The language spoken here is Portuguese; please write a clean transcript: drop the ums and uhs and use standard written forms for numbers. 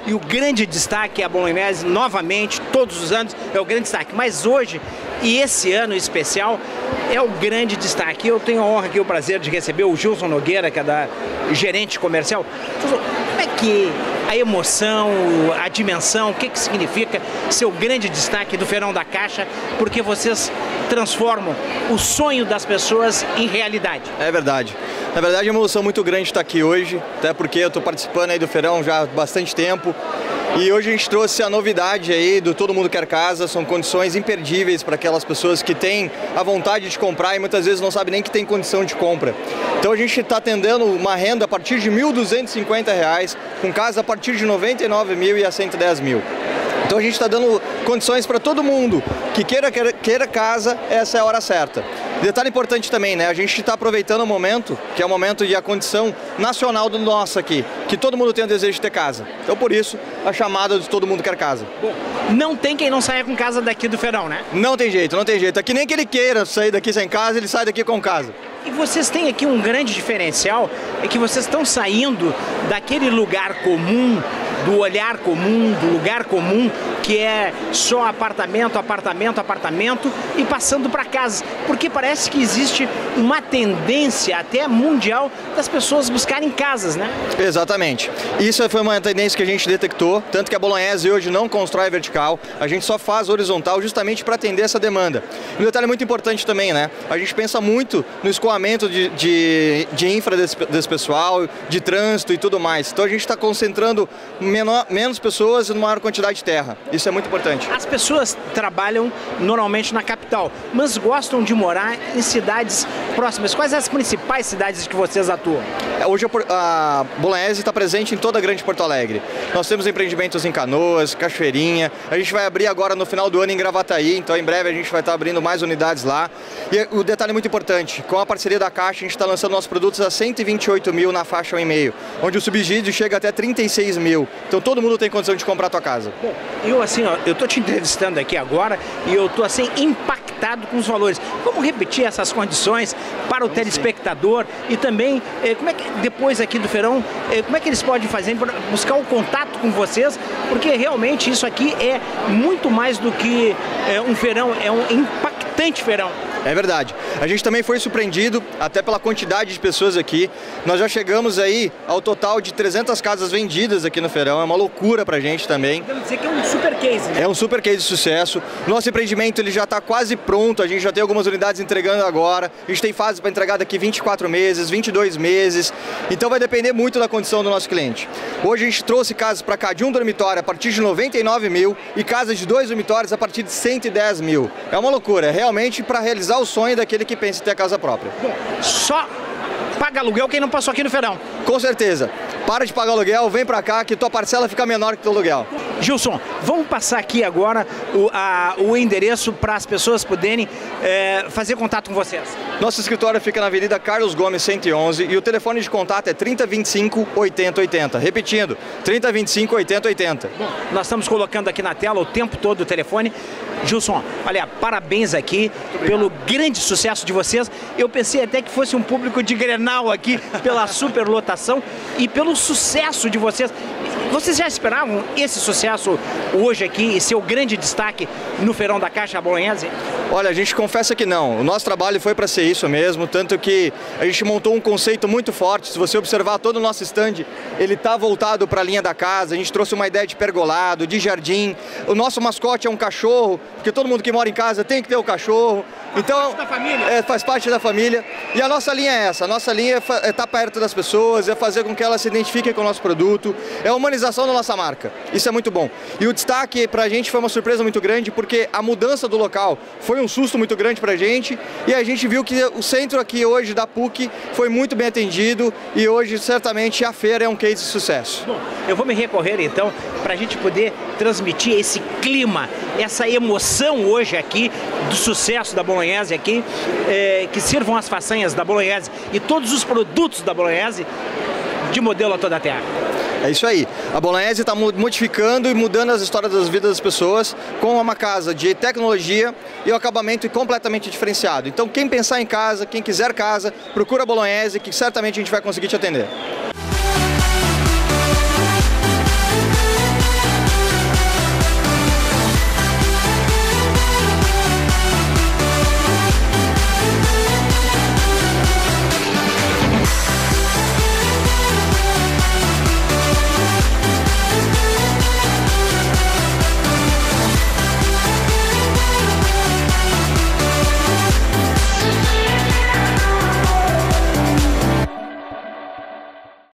e o grande destaque é a Bolognese, novamente, todos os anos é o grande destaque. Mas hoje, e esse ano em especial, é o grande destaque. Eu tenho a honra aqui, o prazer de receber o Gilson Nogueira, que é da gerente comercial. Gilson, como é que a emoção, a dimensão, o que significa ser o grande destaque do Feirão da Caixa, porque vocês transformam o sonho das pessoas em realidade? É verdade. Na verdade, é uma emoção muito grande estar aqui hoje, até porque eu estou participando aí do Feirão já há bastante tempo. E hoje a gente trouxe a novidade aí do Todo Mundo Quer Casa, são condições imperdíveis para aquelas pessoas que têm a vontade de comprar e muitas vezes não sabem nem que tem condição de compra. Então a gente está atendendo uma renda a partir de R$ 1.250, com casa a partir de R$ 99.000 e a R$ 110.000. Então a gente está dando condições para todo mundo que queira casa, essa é a hora certa. Detalhe importante também, né? A gente está aproveitando o momento, que é o momento e a condição nacional do nosso aqui, que todo mundo tem o desejo de ter casa. Então por isso, a chamada de Todo Mundo Quer Casa. Bom, não tem quem não saia com casa daqui do Feirão, né? Não tem jeito, não tem jeito. É que nem que ele queira sair daqui sem casa, ele sai daqui com casa. E vocês têm aqui um grande diferencial, é que vocês estão saindo daquele lugar comum, do olhar comum, do lugar comum, que é só apartamento, apartamento, apartamento, e passando para casa. Porque parece que existe uma tendência até mundial das pessoas buscarem casas, né? Exatamente. Isso foi uma tendência que a gente detectou, tanto que a Bolognese hoje não constrói vertical, a gente só faz horizontal justamente para atender essa demanda. Um detalhe muito importante também, né? A gente pensa muito no escoamento de infra desse pessoal, de trânsito e tudo mais. Então a gente está concentrando menos pessoas e uma maior quantidade de terra. Isso é muito importante. As pessoas trabalham normalmente na capital, mas gostam de morar em cidades próximas. Quais as principais cidades que vocês atuam? Hoje a Bolognese está presente em toda a Grande Porto Alegre. Nós temos empreendimentos em Canoas, Cachoeirinha. A gente vai abrir agora no final do ano em Gravataí, então em breve a gente vai estar abrindo mais unidades lá. E o detalhe muito importante, com a parceria da Caixa, a gente está lançando nossos produtos a R$ 128.000 na faixa 1,5, onde o subsídio chega até R$ 36.000. Então todo mundo tem condição de comprar a tua casa. Bom, eu assim, ó, eu tô te entrevistando aqui agora e eu tô assim impactado com os valores. Vamos repetir essas condições para o telespectador e também como é que depois aqui do Feirão, como é que eles podem fazer para buscar o contato com vocês, porque realmente isso aqui é muito mais do que um feirão, é um impactante feirão. É verdade. A gente também foi surpreendido, até pela quantidade de pessoas aqui. Nós já chegamos aí ao total de 300 casas vendidas aqui no Feirão. É uma loucura pra gente também. Podemos dizer que é um super case, né? É um super case de sucesso. Nosso empreendimento ele já está quase pronto. A gente já tem algumas unidades entregando agora. A gente tem fase para entregar daqui 24 meses, 22 meses. Então vai depender muito da condição do nosso cliente. Hoje a gente trouxe casas para cá de um dormitório a partir de 99.000 e casas de 2 dormitórios a partir de 110.000. É uma loucura. É realmente para realizar o sonho daquele que pensa em ter a casa própria. Bom, só paga aluguel quem não passou aqui no Feirão. Com certeza. Para de pagar aluguel, vem pra cá que tua parcela fica menor que teu aluguel. Gilson, vamos passar aqui agora o endereço para as pessoas poderem fazer contato com vocês. Nosso escritório fica na Avenida Carlos Gomes 111 e o telefone de contato é 3025 8080. Repetindo, 3025 8080. Bom, nós estamos colocando aqui na tela o tempo todo o telefone. Gilson, olha, parabéns aqui pelo grande sucesso de vocês. Eu pensei até que fosse um público de Grenal aqui, pela superlotação e pelo sucesso de vocês. Vocês já esperavam esse sucesso hoje aqui e ser o grande destaque no Feirão da Caixa Bolognese? Olha, a gente confessa que não. O nosso trabalho foi para ser isso mesmo, tanto que a gente montou um conceito muito forte. Se você observar todo o nosso stand, ele está voltado para a linha da casa. A gente trouxe uma ideia de pergolado, de jardim. O nosso mascote é um cachorro, porque todo mundo que mora em casa tem que ter o cachorro. Então, faz parte da família. E a nossa linha é essa. A nossa linha é estar perto das pessoas, é fazer com que elas se identifiquem com o nosso produto. É a humanização da nossa marca. Isso é muito bom. E o destaque pra gente foi uma surpresa muito grande, porque a mudança do local foi um susto muito grande pra gente. E a gente viu que o centro aqui hoje da PUC foi muito bem atendido. E hoje, certamente, a feira é um case de sucesso. Bom, eu vou me recorrer, então, pra gente poder transmitir esse clima, essa emoção hoje aqui do sucesso da Bolognese aqui, que sirvam as façanhas da Bolognese e todos os produtos da Bolognese de modelo a toda a terra. É isso aí. A Bolognese está modificando e mudando as histórias das vidas das pessoas com uma casa de tecnologia e o acabamento completamente diferenciado. Então, quem pensar em casa, quem quiser casa, procura a Bolognese que certamente a gente vai conseguir te atender.